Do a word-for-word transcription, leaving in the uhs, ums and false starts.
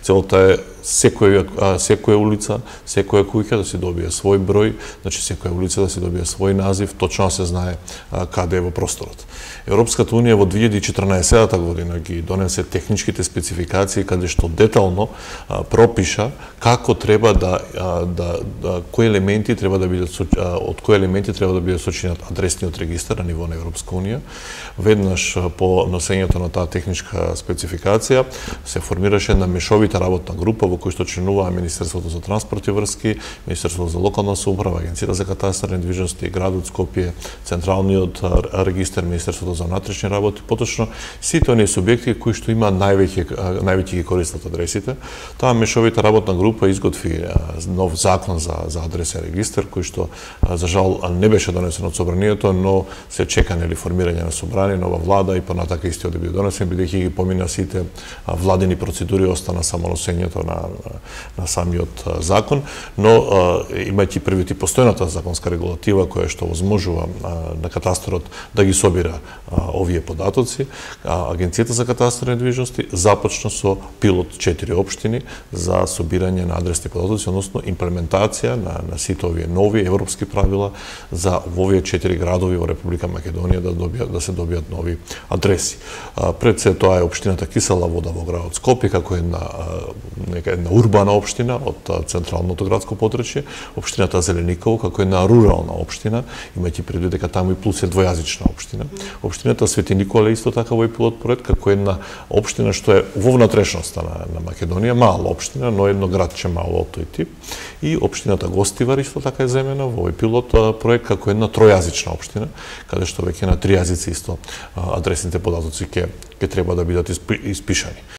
Целта е секоја секоја улица, секоја куќа да си добие свој број, значи секоја улица да си добие свој назив, точно да се знае каде е во просторот. Европската унија во две илјади и четрнаесетта година ги донесе техничките спецификации каде што детално а, пропиша како треба да, а, да, да кои елементи треба да бидат од кои елементи треба да бидат сочинат адресниот регистар на ниво на Европска унија. Веднаш по носењето на таа техничка спецификација се формираше една мешовита работна група во која што членуваа Министерството за транспорт и врски, Министерството за локална самоуправа, Агенцијата за катастар недвижности, градот Скопје, Централниот регистар, Министерството за внатрешни работи, поточно сите оние субјекти кои што има највеќе највеќе ги користат адресите. Таа мешовита работна група изготви нов закон за за адресен регистар кој што за жал не беше донесен од собранието, но се чека нели формирање на собрание, нова влада и понатака истиот да биде донесен, бидејќи ги помина сите владини процедури, остана само носењето на на самиот закон, но имајќи првите постојната законска регулатива која што возможува на катастарот да ги собира овие податоци, Агенцијата за катастар недвижности започна со пилот четири општини за собирање на адресни податоци, односно имплементација на, на сите овие нови европски правила за овие четири градови во Република Македонија да добијат да се добијат нови адреси. Пред се тоа е општината Кисела вода во градот Скопје како една нека една урбана општина од централното градско подрачје, општината Зелениково како една рурална општина, имајќи предвид дека таму и плюс е двојазична општина. Општината Свети Николе исто така во пилот проект како една општина што е во внатрешноста на, на Македонија, мала општина, но едно градче мало од тој тип. И општината Гостивар исто така е земена во овој пилот проект како една тројазична општина, каде што веќе на три јазици исто адресните податоци ќе ќе треба да бидат испишани.